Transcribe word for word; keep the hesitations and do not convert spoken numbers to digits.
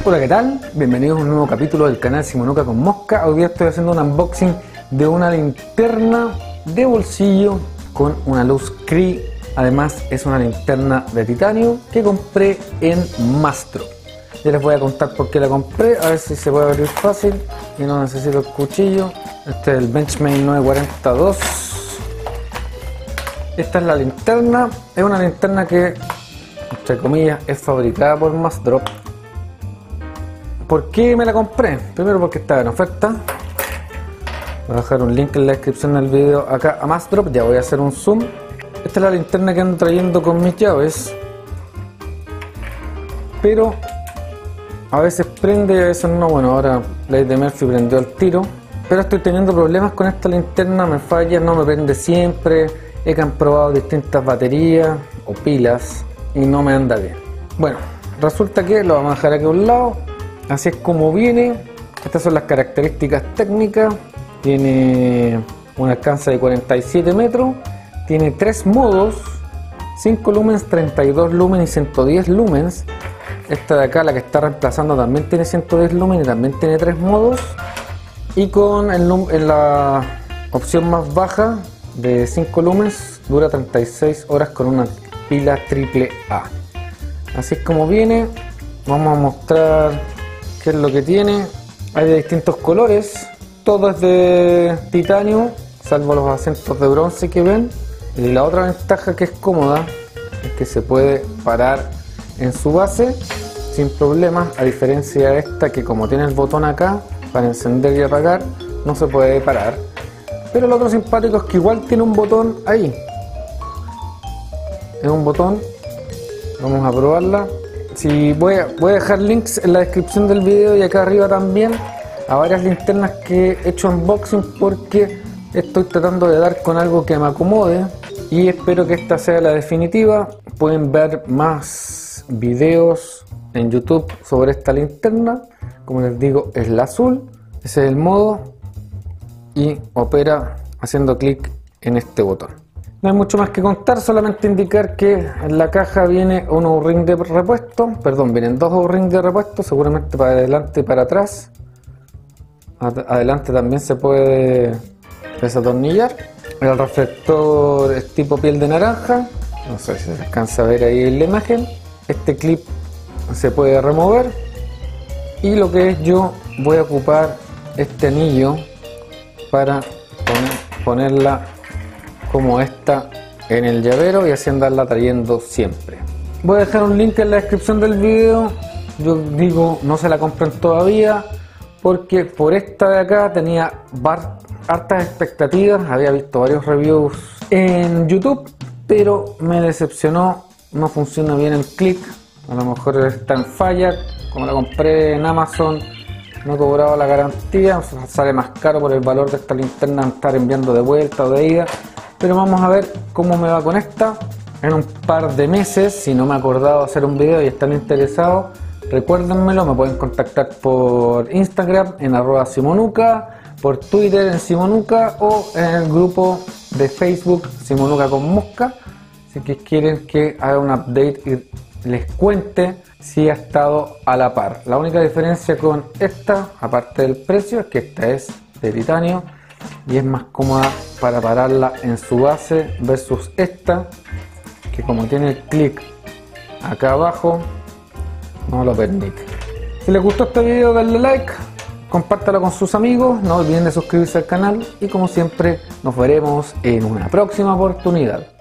Hola, ¿qué tal? Bienvenidos a un nuevo capítulo del canal Simonuca con Mosca. Hoy día estoy haciendo un unboxing de una linterna de bolsillo con una luz Cree. Además es una linterna de titanio que compré en Mastro. Ya les voy a contar por qué la compré, a ver si se puede abrir fácil y no necesito el cuchillo. Este es el Benchmade nueve cuarenta dos. Esta es la linterna. Es una linterna que, entre comillas, es fabricada por Mastro. ¿Por qué me la compré? Primero porque estaba en oferta. Voy a dejar un link en la descripción del video acá a Mastro. Ya voy a hacer un zoom. Esta es la linterna que ando trayendo con mis llaves, pero a veces prende y a veces no. Bueno, ahora Ley de Murphy prendió el tiro, pero estoy teniendo problemas con esta linterna. Me falla, no me prende siempre. He comprobado distintas baterías o pilas y no me anda bien. Bueno, resulta que lo vamos a dejar aquí a un lado. Así es como viene. Estas son las características técnicas. Tiene un alcance de cuarenta y siete metros. Tiene tres modos: cinco lumens, treinta y dos lumens y ciento diez lumens. Esta de acá, la que está reemplazando, también tiene ciento diez lumens y también tiene tres modos. Y con el, en la opción más baja de cinco lumens dura treinta y seis horas con una pila triple A. Así es como viene. Vamos a mostrar qué es lo que tiene. Hay de distintos colores. Todo es de titanio, salvo los acentos de bronce que ven. Y la otra ventaja que es cómoda es que se puede parar en su base sin problemas, a diferencia de esta que, como tiene el botón acá para encender y apagar, no se puede parar. Pero lo otro simpático es que igual tiene un botón ahí. Es un botón. Vamos a probarla. Si voy, a, voy a dejar links en la descripción del video y acá arriba también a varias linternas que he hecho unboxing, porque estoy tratando de dar con algo que me acomode y espero que esta sea la definitiva. Pueden ver más videos en YouTube sobre esta linterna. Como les digo, es la azul. Ese es el modo y opera haciendo clic en este botón. No hay mucho más que contar, solamente indicar que en la caja viene un O-ring de repuesto, perdón, vienen dos O-ring de repuesto, seguramente para adelante y para atrás. Adelante también se puede desatornillar. El reflector es tipo piel de naranja, no sé si se alcanza a ver ahí en la imagen. Este clip se puede remover y lo que es, yo voy a ocupar este anillo para poner, ponerla como esta en el llavero y así andarla trayendo siempre. Voy a dejar un link en la descripción del video. Yo digo, no se la compren todavía, porque por esta de acá tenía hartas expectativas. Había visto varios reviews en YouTube, pero me decepcionó. No funciona bien el clic, a lo mejor está en falla. Como la compré en Amazon, no he cobrado la garantía, sale más caro por el valor de esta linterna estar enviando de vuelta o de ida. Pero vamos a ver cómo me va con esta en un par de meses. Si no me he acordado de hacer un video y están interesados, recuérdenmelo. Me pueden contactar por Instagram en arroba Simonuca, por Twitter en Simonuca o en el grupo de Facebook Simonuca con Mosca, si que quieren que haga un update y les cuente si ha estado a la par. La única diferencia con esta, aparte del precio, es que esta es de titanio y es más cómoda para pararla en su base versus esta, que como tiene el clic acá abajo no lo permite. Si les gustó este video, denle like, compártalo con sus amigos, no olviden de suscribirse al canal y como siempre nos veremos en una próxima oportunidad.